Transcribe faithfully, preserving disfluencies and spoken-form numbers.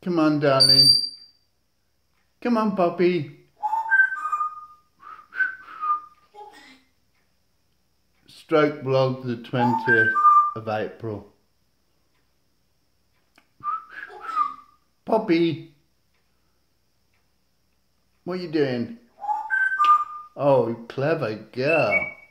Come on, darling. Come on, Poppy. Stroke vlog the twentieth of April. Poppy. What are you doing? Oh, clever girl.